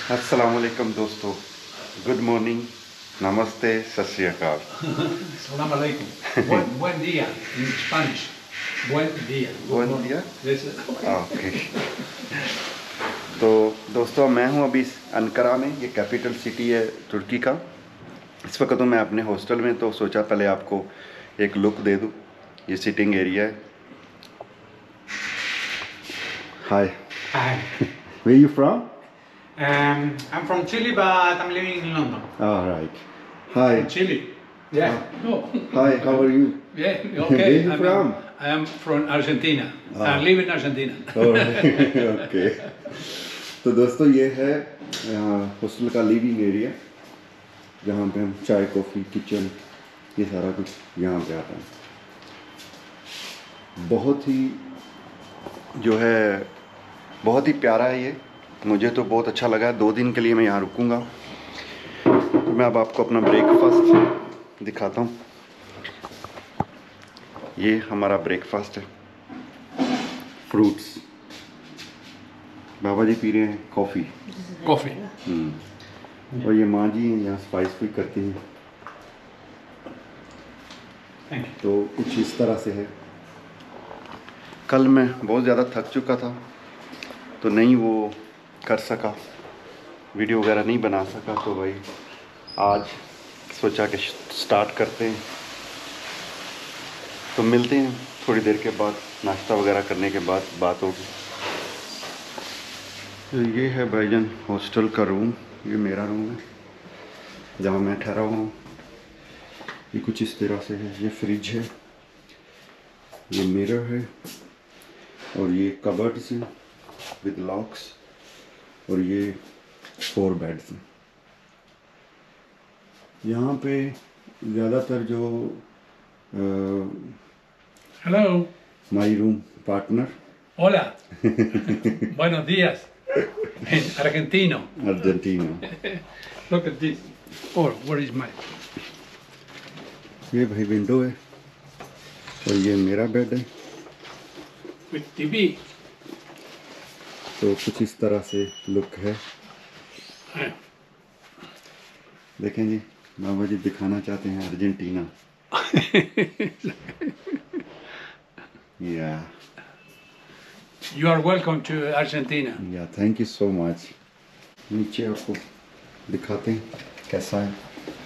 अस्सलाम वालेकुम दोस्तों, गुड मॉर्निंग, नमस्ते, सत श्री अकाल। Salam alaikum. Buen día in Spanish. Buen día. Buen día? Yes. Okay. तो दोस्तों, मैं हूं अभी अंकारा में, ये कैपिटल सिटी है तुर्की का। इस वक्त तो मैं अपने हॉस्टल में, तो सोचा पहले आपको एक लुक दे दूं। ये सिटिंग एरिया है। Hi. Hi. Where you from? I'm from Chile, but I'm living in London. All right. Hi. Chile. Yeah. No. Hi, how are you? Yeah. Okay. Where you from? I am from Argentina. Ah. I live in Argentina. Okay. तो दोस्तों, ये है hostel का living area, जहाँ पे हम चाय, coffee, kitchen, ये सारा कुछ यहाँ पे आता है। बहुत ही जो है, बहुत ही प्यारा है ये। मुझे तो बहुत अच्छा लगा। 2 दिन के लिए मैं यहाँ रुकूँगा। तो मैं अब आपको अपना ब्रेकफास्ट दिखाता हूँ। ये हमारा ब्रेकफास्ट है, फ्रूट्स। बाबा जी पी रहे हैं कॉफ़ी। Coffee. और ये माँ जी यहाँ स्पाइस भी करती हैं। Thank you. तो कुछ इस तरह से है। कल मैं बहुत ज़्यादा थक चुका था, तो नहीं वो कर सका, वीडियो वगैरह नहीं बना सका। तो भाई आज सोचा कि स्टार्ट करते हैं। तो मिलते हैं थोड़ी देर के बाद, नाश्ता वगैरह करने के बाद बात होगी। तो ये है भाईजान हॉस्टल का रूम। ये मेरा रूम है जहाँ मैं ठहरा हुआ हूँ। ये कुछ इस तरह से है। ये फ्रिज है, ये मिरर है, और ये कबर्ड्स हैं विद लॉक्स, और ये 4 बेड्स हैं। यहाँ पे ज़्यादातर जो Hello. My room partner Hola. Buenos días. In Argentino. Argentina. Look at this. Oh, where is my? ये भाई विंडो है, और ये मेरा बेड है। With TV. तो कुछ इस तरह से लुक है। देखें जी, बाबा जी दिखाना चाहते हैं अर्जेंटीना। या You are welcome to Argentina. Thank you so much. नीचे आपको दिखाते हैं कैसा है।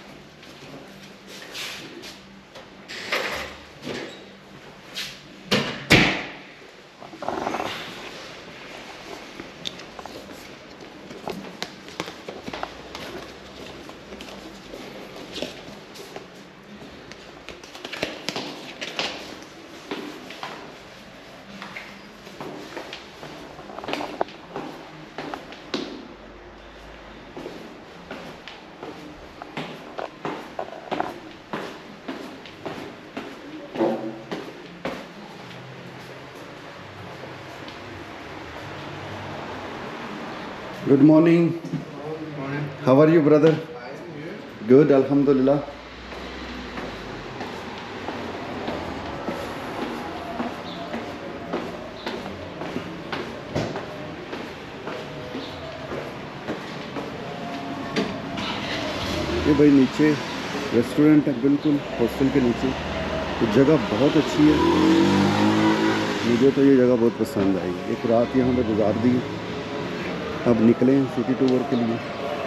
Good morning. Morning. How are you, brother? Good, alhamdulillah. ये भाई नीचे रेस्टोरेंट है, बिल्कुल हॉस्टल के नीचे। तो जगह बहुत अच्छी है। मुझे तो ये जगह बहुत पसंद आई। एक रात यहाँ पे गुजार दी। अब निकले हैं सिटी टूर के लिए।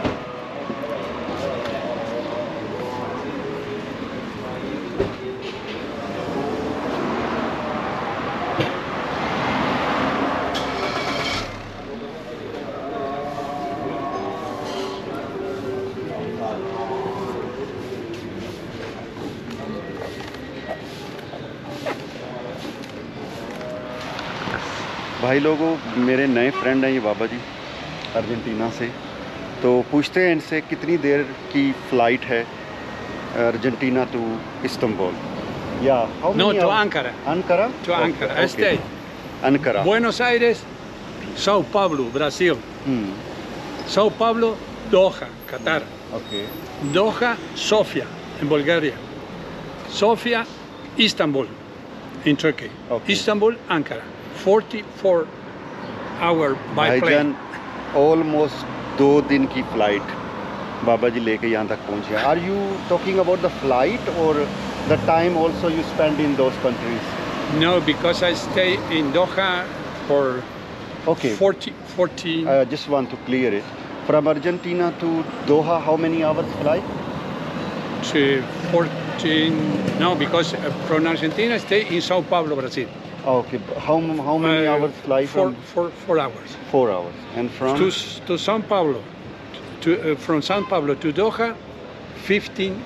भाई लोगों, मेरे नए फ्रेंड हैं ये बाबा जी, अर्जेंटीना से। तो पूछते हैं इनसे कितनी देर की फ़्लाइट है अर्जेंटीना टू इस्तांबुल। या No, to Ankara. Ankara? To Ankara. I stay. Ankara. Buenos Aires, Sao Paulo, Brasil. Sao Paulo, Doha, Qatar. Okay. Doha, Sofia, in Bulgaria. Sofia, Istanbul, in Turkey. Okay. Istanbul, Ankara. 44 hour by भाईजान plane. Almost 2 दिन की flight बाबा जी लेके यहाँ तक पहुँचे। Are you talking about the flight और the time also you spend in those countries? No, because I stay in Doha for Okay. 14. I just want to clear it. From Argentina to Doha, how many hours flight? To 14. No, because from Argentina I stay in Sao Paulo, Brazil. Okay. How many hours flight? Four hours. 4 hours. And from? To Sao Paulo. From Sao Paulo to Doha, 15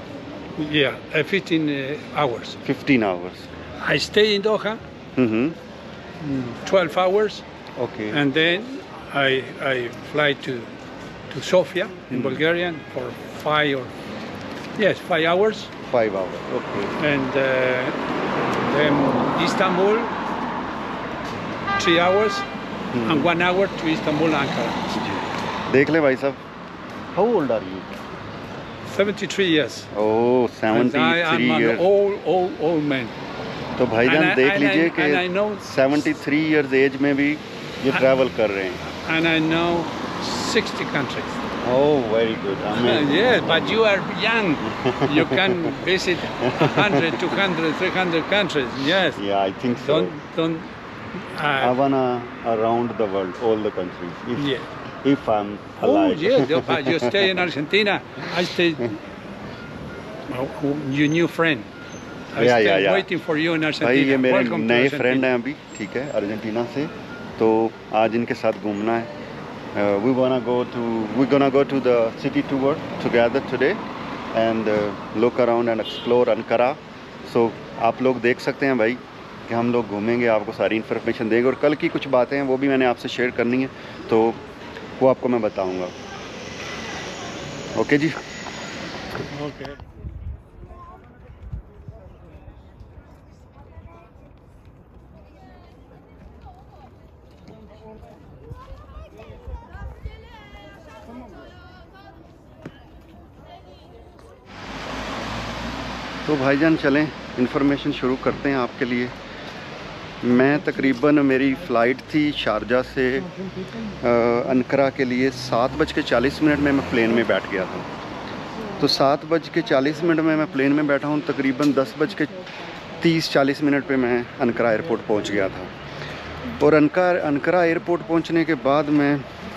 hours. 15 hours. I stay in Doha, 12 hours, Okay. and then I fly to Sofia in Bulgaria for 5 hours, 5 hours. Okay. and then Istanbul, 3 hours, and 1 hour to Istanbul, Ankara. देख ले भाई साहब. How old are you? 73 years. Oh, And 73 I'm years. an old man. तो भाईजान देख and लीजिए I know, कि 73 years as में भी ये ट्रैवल कर रहे हैं. and I know 60 countries. Oh, very good. Amen. Yes, but you are young. You can visit 100, 200, 300 countries. Yes. Yeah, I think so. Don't. I wanna around the world, all the countries. Yeah. If I'm Oh, alive. yeah. But you stay in Argentina. I stay. Your new friend. I Yeah, stay yeah, yeah. waiting for you in Argentina. भाई ये मेरे Welcome to नए Argentina. Friend हैं अभी, ठीक है, Argentina से. तो आज इनके साथ घूमना है. We're gonna go to the city tour together today and look around and explore Ankara. So आप लोग देख सकते हैं भाई कि हम लोग घूमेंगे, आपको सारी इन्फॉर्मेशन देंगे और कल की कुछ बातें हैं वो भी मैंने आपसे शेयर करनी है, तो वो आपको मैं बताऊंगा. ओके जी. Okay. तो भाईजान चलें इन्फॉर्मेशन शुरू करते हैं आपके लिए. मैं तकरीबन मेरी फ़्लाइट थी शारजा से अनकरा के लिए 7:40 में मैं प्लेन में बैठ गया था. तो 7:40 में मैं प्लेन में बैठा हूँ, तकरीबन 10:30-40 पे मैं अनकरा एयरपोर्ट पहुँच गया था. और अनकरा एयरपोर्ट पहुँचने के बाद मैं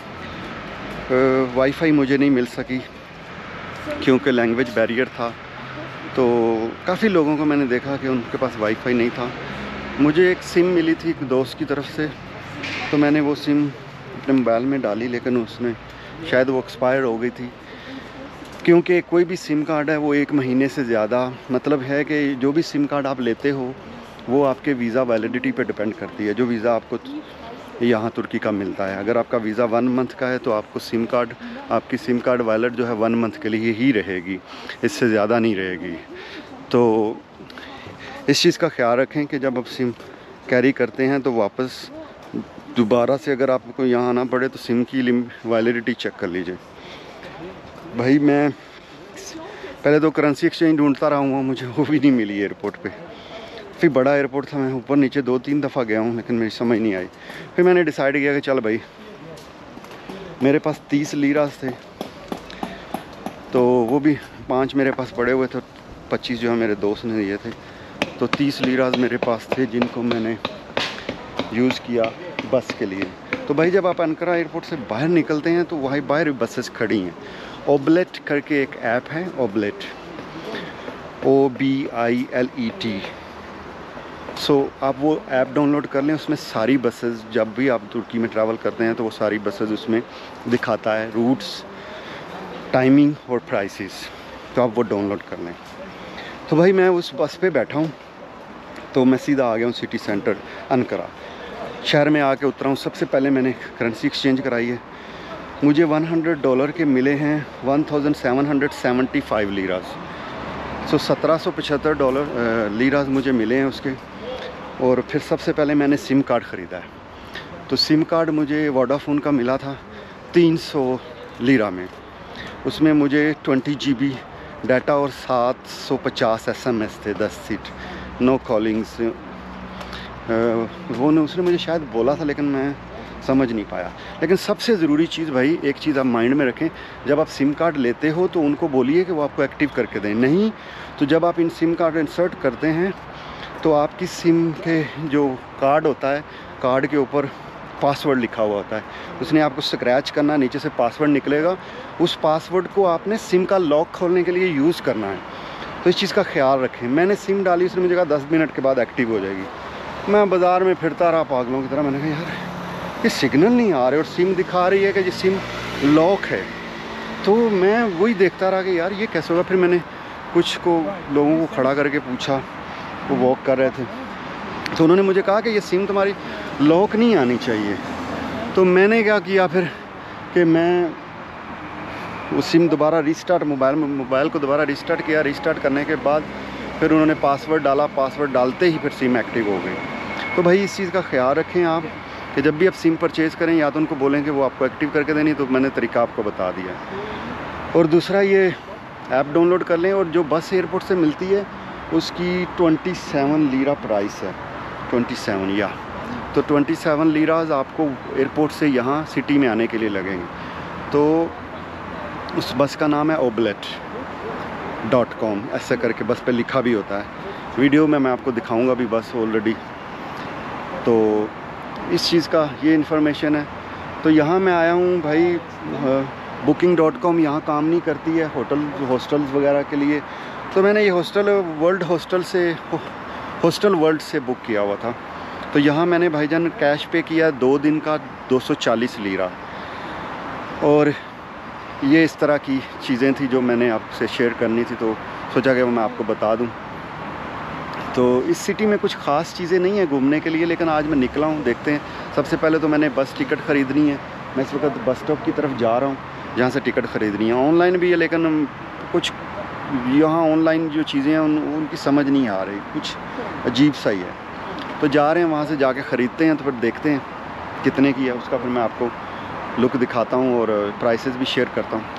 वाईफाई मुझे नहीं मिल सकी क्योंकि लैंग्वेज बैरियर था. तो काफ़ी लोगों को मैंने देखा कि उनके पास वाईफाई नहीं था. मुझे एक सिम मिली थी एक दोस्त की तरफ से, तो मैंने वो सिम अपने मोबाइल में डाली, लेकिन उसमें शायद वो एक्सपायर हो गई थी. क्योंकि कोई भी सिम कार्ड है वो 1 महीने से ज़्यादा, मतलब है कि जो भी सिम कार्ड आप लेते हो वो आपके वीज़ा वैलिडिटी पे डिपेंड करती है. जो वीज़ा आपको यहाँ तुर्की का मिलता है, अगर आपका वीज़ा 1 मंथ का है तो आपको आपकी सिम कार्ड वैलिड जो है 1 मंथ के लिए ही रहेगी, इससे ज़्यादा नहीं रहेगी. तो इस चीज़ का ख्याल रखें कि जब आप सिम कैरी करते हैं तो वापस दोबारा से अगर आपको यहाँ आना पड़े तो सिम की वैलिडिटी चेक कर लीजिए. भाई मैं पहले तो करेंसी एक्सचेंज ढूंढता रहा हूँ, मुझे वो भी नहीं मिली एयरपोर्ट पे. फिर बड़ा एयरपोर्ट था, मैं ऊपर नीचे 2-3 दफ़ा गया हूँ, लेकिन मेरी समझ नहीं आई. फिर मैंने डिसाइड किया कि चल भाई, मेरे पास 30 लीरास थे, तो वो भी 5 मेरे पास पड़े हुए थे, 25 जो है मेरे दोस्त ने दिए थे. तो 30 लीरास मेरे पास थे जिनको मैंने यूज़ किया बस के लिए. तो भाई जब आप अनकरा एयरपोर्ट से बाहर निकलते हैं तो वहीं बाहर बसेस खड़ी हैं. ओबलेट करके एक ऐप है, ओबलेट, OBILET. सो आप वो ऐप डाउनलोड कर लें, उसमें सारी बसेस, जब भी आप तुर्की में ट्रैवल करते हैं तो वो सारी बसेस उसमें दिखाता है, रूट्स, टाइमिंग और प्राइसेस. तो आप वो डाउनलोड कर लें. तो भाई मैं उस बस पे बैठा हूँ, तो मैं सीधा आ गया हूँ सिटी सेंटर अनकरा. शहर में आके उतरा हूँ. सबसे पहले मैंने करेंसी एक्सचेंज कराई है. मुझे $100 के मिले हैं 1775 लीरास. सो $1775 लीरास मुझे मिले हैं उसके. और फिर सबसे पहले मैंने सिम कार्ड ख़रीदा है. तो सिम कार्ड मुझे वोडाफोन का मिला था 300 लीरा में. उसमें मुझे 20 GB डाटा और 750 SMS थे, 10 सीट, नो कॉलिंग्स. उसने मुझे शायद बोला था, लेकिन मैं समझ नहीं पाया। लेकिन सबसे ज़रूरी चीज़ भाई, एक चीज़ आप माइंड में रखें, जब आप सिम कार्ड लेते हो तो उनको बोलिए कि वो आपको एक्टिव करके दें। नहीं तो जब आप इन सिम कार्ड इंसर्ट करते हैं तो आपकी सिम के जो कार्ड होता है, कार्ड के ऊपर पासवर्ड लिखा हुआ होता है, उसने आपको स्क्रैच करना, नीचे से पासवर्ड निकलेगा, उस पासवर्ड को आपने सिम का लॉक खोलने के लिए यूज़ करना है। तो इस चीज़ का ख्याल रखें। मैंने सिम डाली, उसने मुझे कहा 10 मिनट के बाद एक्टिव हो जाएगी। मैं बाज़ार में फिरता रहा पागलों की तरह। मैंने कहा यार ये सिग्नल नहीं आ रहे और सिम दिखा रही है कि ये सिम लॉक है। तो मैं वही देखता रहा कि यार ये कैसे होगा। फिर मैंने कुछ को लोगों को खड़ा करके पूछा, वो वॉक कर रहे थे, तो उन्होंने मुझे कहा कि ये सिम तुम्हारी लॉक नहीं आनी चाहिए। तो मैंने क्या किया फिर कि मैं वो सिम दोबारा रिस्टार्ट, मोबाइल को दोबारा रिस्टार्ट किया। रिस्टार्ट करने के बाद फिर उन्होंने पासवर्ड डाला, पासवर्ड डालते ही फिर सिम एक्टिव हो गई। तो भाई इस चीज़ का ख्याल रखें आप कि जब भी आप सिम परचेज़ करें या तो उनको बोलें कि वो आपको एक्टिव करके देनी, तो मैंने तरीका आपको बता दिया। और दूसरा ये ऐप डाउनलोड कर लें, और जो बस एयरपोर्ट से मिलती है उसकी 27 लीरा प्राइस है, 27 या तो 27 लीराज आपको एयरपोर्ट से यहाँ सिटी में आने के लिए लगेंगे। तो उस बस का नाम है oblet.com, ऐसा करके बस पे लिखा भी होता है। वीडियो में मैं आपको दिखाऊंगा भी बस ऑलरेडी। तो इस चीज़ का ये इन्फॉर्मेशन है। तो यहाँ मैं आया हूँ भाई, booking.com यहाँ काम नहीं करती है हॉस्टल्स वगैरह के लिए। तो मैंने ये हॉस्टल वर्ल्ड से बुक किया हुआ था। तो यहाँ मैंने भाईजान कैश पे किया 2 दिन का 240 लीरा। और ये इस तरह की चीज़ें थी जो मैंने आपसे शेयर करनी थी, तो सोचा कि वो मैं आपको बता दूं। तो इस सिटी में कुछ ख़ास चीज़ें नहीं है घूमने के लिए, लेकिन आज मैं निकला हूँ, देखते हैं। सबसे पहले तो मैंने बस टिकट ख़रीदनी है। मैं इस वक्त बस स्टॉप की तरफ जा रहा हूँ जहाँ से टिकट ख़रीदनी है। ऑनलाइन भी है, लेकिन कुछ यहाँ ऑनलाइन जो चीज़ें हैं उनकी समझ नहीं आ रही, कुछ अजीब सा ही है। तो जा रहे हैं, वहाँ से जाके ख़रीदते हैं, तो फिर देखते हैं कितने की है उसका, फिर मैं आपको लुक दिखाता हूँ और प्राइसेस भी शेयर करता हूँ।